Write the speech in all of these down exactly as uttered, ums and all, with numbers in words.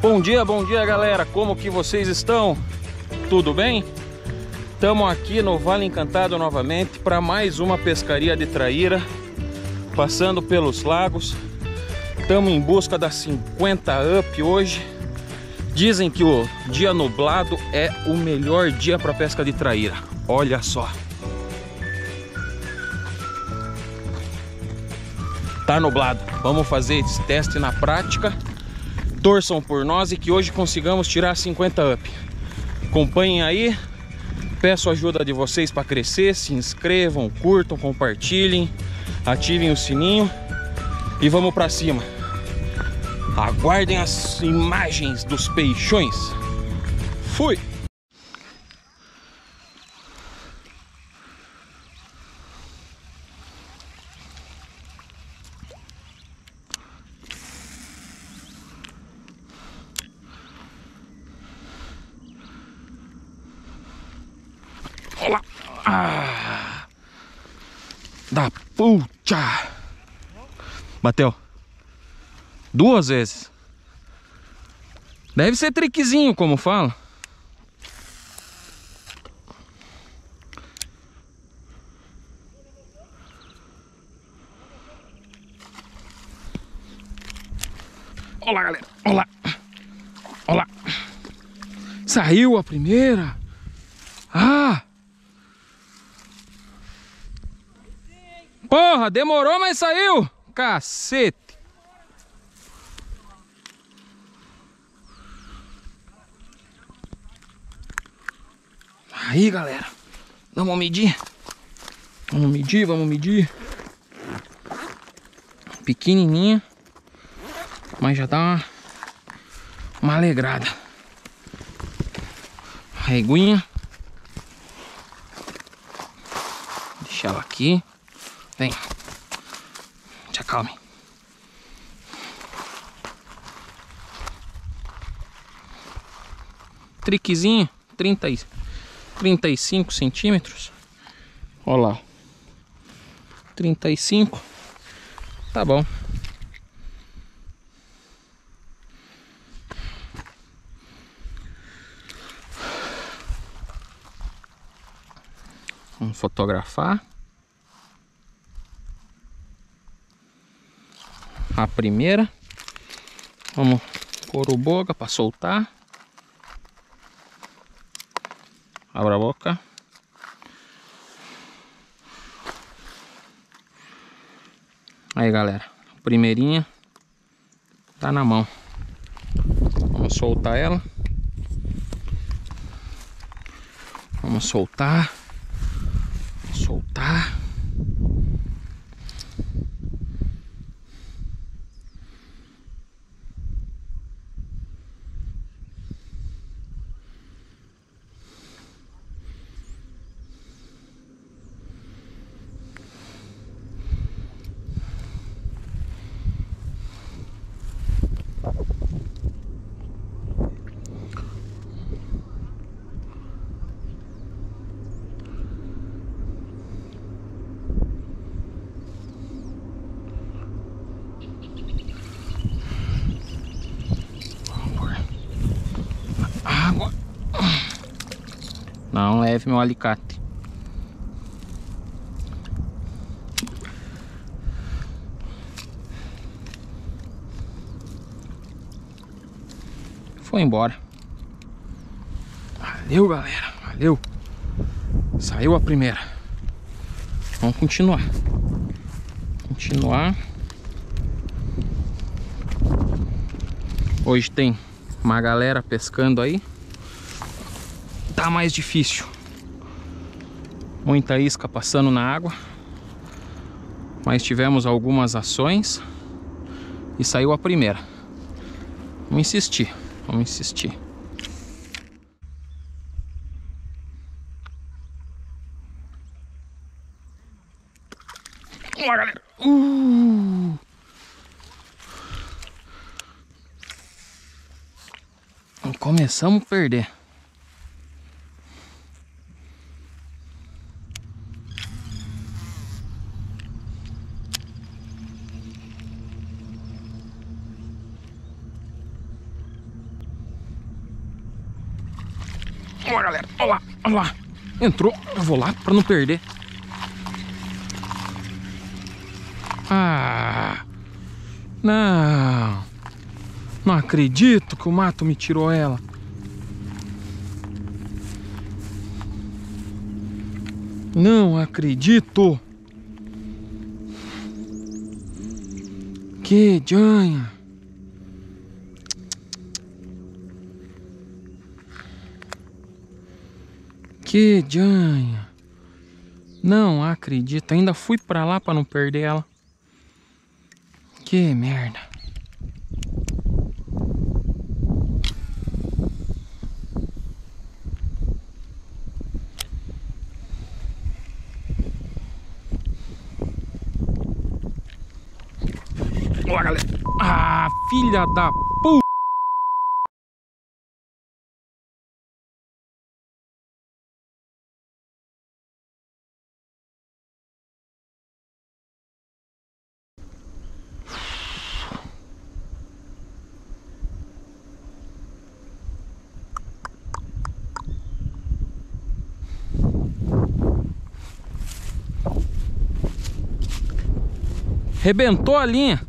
Bom dia, bom dia galera, como que vocês estão? Tudo bem? Estamos aqui no Vale Encantado novamente para mais uma pescaria de traíra, passando pelos lagos. Estamos em busca das cinquenta up hoje. Dizem que o dia nublado é o melhor dia para pesca de traíra. Olha só. Tá nublado. Vamos fazer esse teste na prática. Torçam por nós e que hoje consigamos tirar cinquenta up. Acompanhem aí. Peço a ajuda de vocês para crescer. Se inscrevam, curtam, compartilhem, ativem o sininho e vamos para cima. Aguardem as imagens dos peixões. Fui! Olá! Ah, da puta! Bateu. Duas vezes. Deve ser triquezinho, como fala. Olá, galera. Olá. Olá. Saiu a primeira. Ah! Porra, demorou, mas saiu. Cacete. Aí, galera, vamos medir. Vamos medir, vamos medir. Pequenininha, mas já dá uma, uma alegrada. Reguinha. Deixa ela aqui. Vem. Te acalme. Triquezinho, trinta e trinta e cinco centímetros. Olha lá. trinta e cinco. Tá bom. Vamos fotografar a primeira. Vamos pôr o boga para soltar. Abra a boca. Aí, galera, primeirinha tá na mão. Vamos soltar ela. Vamos soltar. Soltar. Água. Não leve meu alicate. Foi embora. Valeu, galera. Valeu. Saiu a primeira. Vamos continuar. Continuar. Hoje tem uma galera pescando aí. Tá mais difícil. Muita isca passando na água. Mas tivemos algumas ações. E saiu a primeira. Vamos insistir. Vamos insistir. Vamos lá, galera. Uh! Começamos a perder. Ó, galera, olha lá, olha lá. Entrou, eu vou lá pra não perder. Ah, não. Não acredito que o mato me tirou ela. Não acredito. Que janha. Que janha. Não acredito. Ainda fui pra lá pra não perder ela. Que merda. Ó, galera. Ah, filha da puta. Rebentou a linha.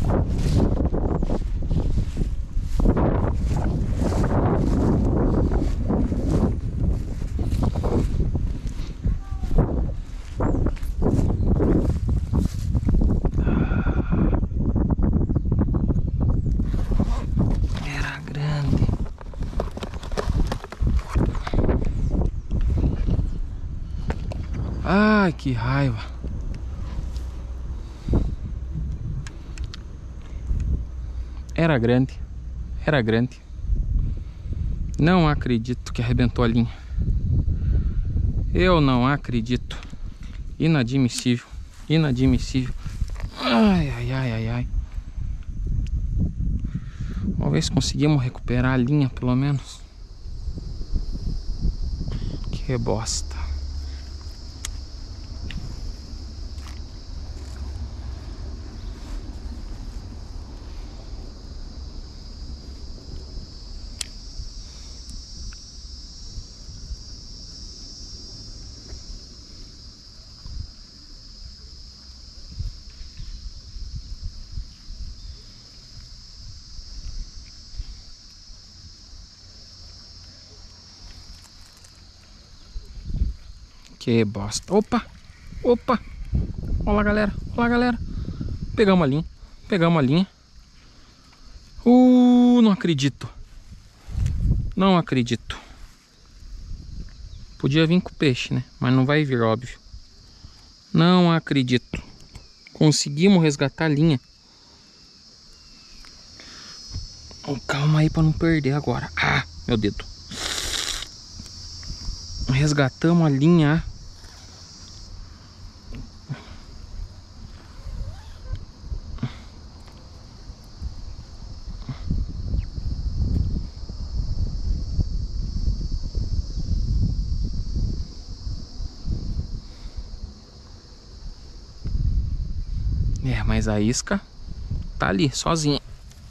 Era grande. Ai, que raiva. Era grande. Era grande. Não acredito que arrebentou a linha. Eu não acredito. Inadmissível. Inadmissível. Ai, ai, ai, ai, ai. Vamos ver se conseguimos recuperar a linha, pelo menos. Que bosta. Que bosta. Opa, opa. Olha lá, galera. Olha lá, galera. Pegamos a linha. Pegamos a linha. Uh, não acredito. Não acredito. Podia vir com peixe, né? Mas não vai vir, óbvio. Não acredito. Conseguimos resgatar a linha. Oh, calma aí pra não perder agora. Ah, meu dedo. Resgatamos a linha. É, mas a isca tá ali, sozinha.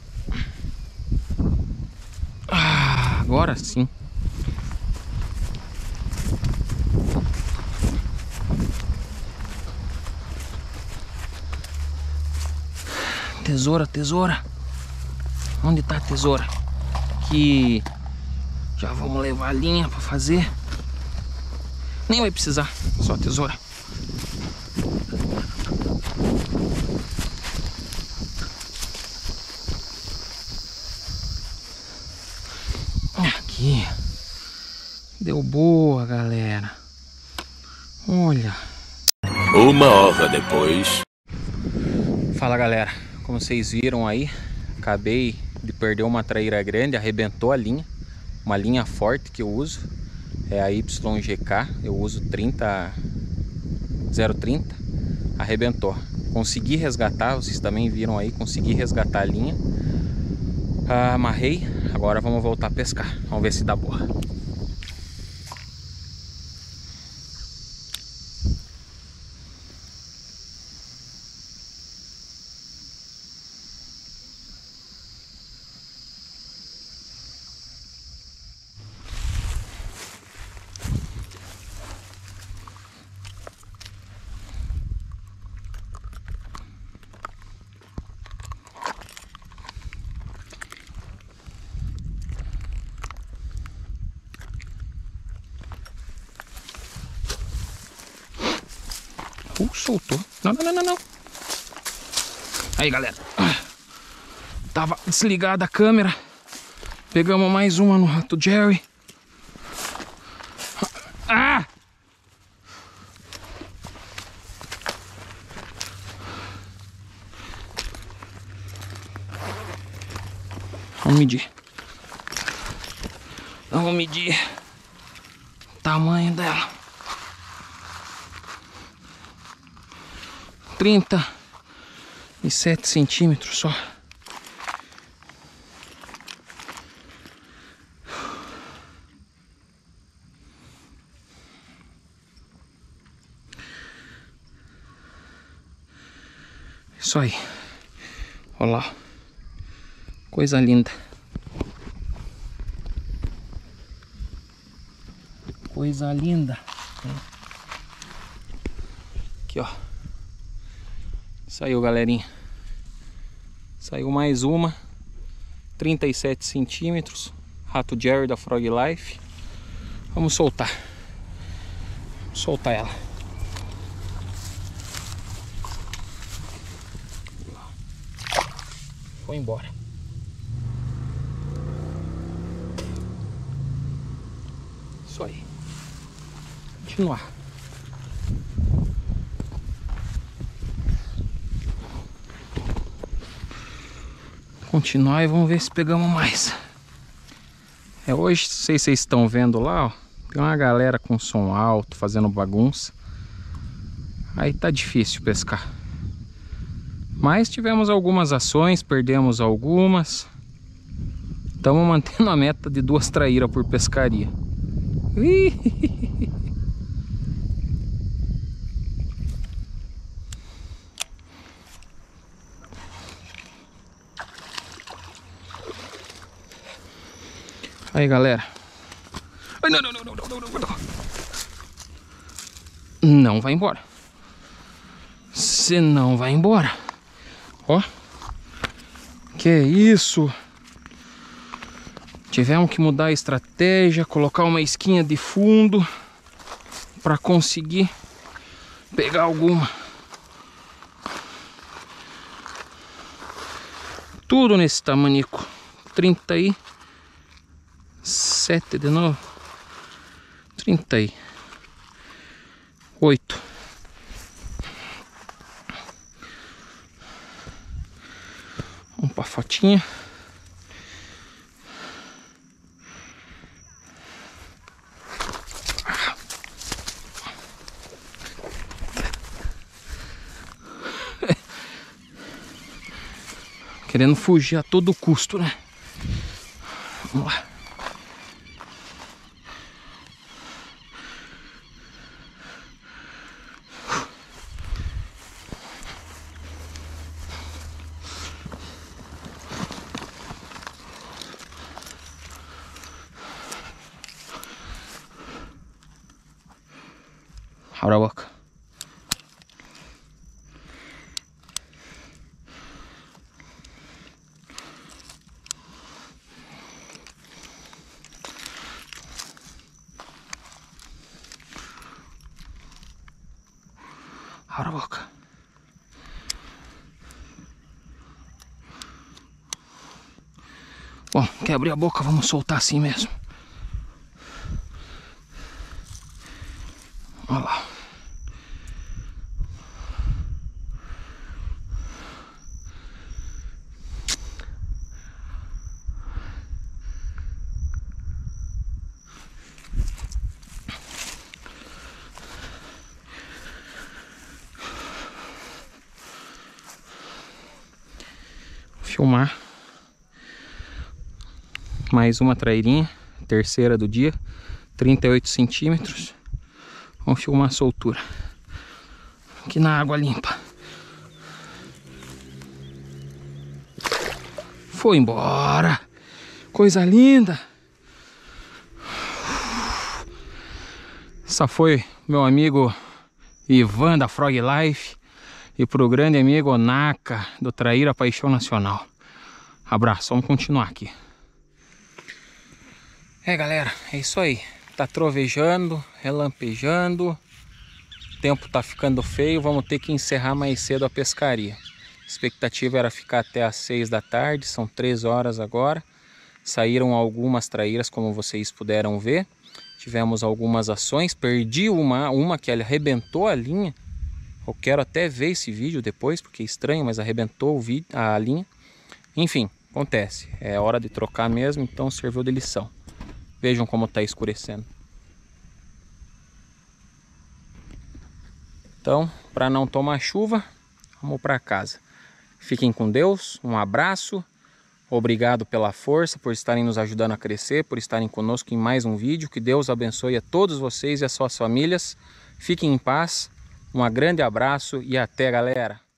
Ah, agora sim. Tesoura, tesoura. Onde tá a tesoura? Que já vamos levar a linha pra fazer. Nem vai precisar, só a tesoura. Aqui. Deu boa, galera. Olha. Uma hora depois. Fala, galera. Como vocês viram aí, acabei de perder uma traíra grande, arrebentou a linha. Uma linha forte que eu uso. É a Y G K. Eu uso trinta zero trinta. Arrebentou. Consegui resgatar, vocês também viram aí, consegui resgatar a linha. Ah, amarrei. Agora vamos voltar a pescar. Vamos ver se dá boa. Uh, soltou. Não, não, não, não, não. Aí, galera. Tava desligada a câmera. Pegamos mais uma no Rato Jerry. Ah! Vamos medir. Vamos medir o tamanho dela. Trinta e sete centímetros só. Isso aí. Olha lá. Coisa linda. Coisa linda. Aqui, ó. Saiu, galerinha. Saiu mais uma. trinta e sete centímetros. Rato Jerry da Frog Life. Vamos soltar. Vamos soltar ela. Foi embora. Isso aí. Continuar. Continuar e vamos ver se pegamos mais. É hoje, não sei se vocês estão vendo lá, ó, tem uma galera com som alto fazendo bagunça. Aí tá difícil pescar. Mas tivemos algumas ações, perdemos algumas. Estamos mantendo a meta de duas traíras por pescaria. Aí, galera. Ai, não, não, não, não, não, não, não. Não vai embora. Você não vai embora. Ó. Que isso? Tivemos que mudar a estratégia, colocar uma isquinha de fundo para conseguir pegar alguma. Tudo nesse tamanico. trinta e sete de novo. trinta e oito. Vamos pra fotinha. Querendo fugir a todo custo, né? Vamos lá. Abre a boca. Abre a boca. Bom, quer abrir a boca, vamos soltar assim mesmo. Olha lá. Filmar mais uma trairinha, terceira do dia, trinta e oito centímetros. Vamos filmar a soltura aqui na água limpa. Foi embora, coisa linda. Essa foi meu amigo Ivan da Frog Life e pro grande amigo Naka do Traíra Paixão Nacional. Abraço, vamos continuar aqui. É, galera, é isso aí. Tá trovejando, relampejando. tempo tá ficando feio, vamos ter que encerrar mais cedo a pescaria. A expectativa era ficar até às seis da tarde, são três horas agora. Saíram algumas traíras, como vocês puderam ver. Tivemos algumas ações, perdi uma, uma que arrebentou a linha. Eu quero até ver esse vídeo depois, porque é estranho, mas arrebentou o vídeo, a linha. Enfim, acontece, é hora de trocar mesmo, então serviu de lição. Vejam como está escurecendo. Então, para não tomar chuva, vamos para casa. Fiquem com Deus, um abraço. Obrigado pela força, por estarem nos ajudando a crescer, por estarem conosco em mais um vídeo. Que Deus abençoe a todos vocês e as suas famílias. Fiquem em paz, um grande abraço e até, galera!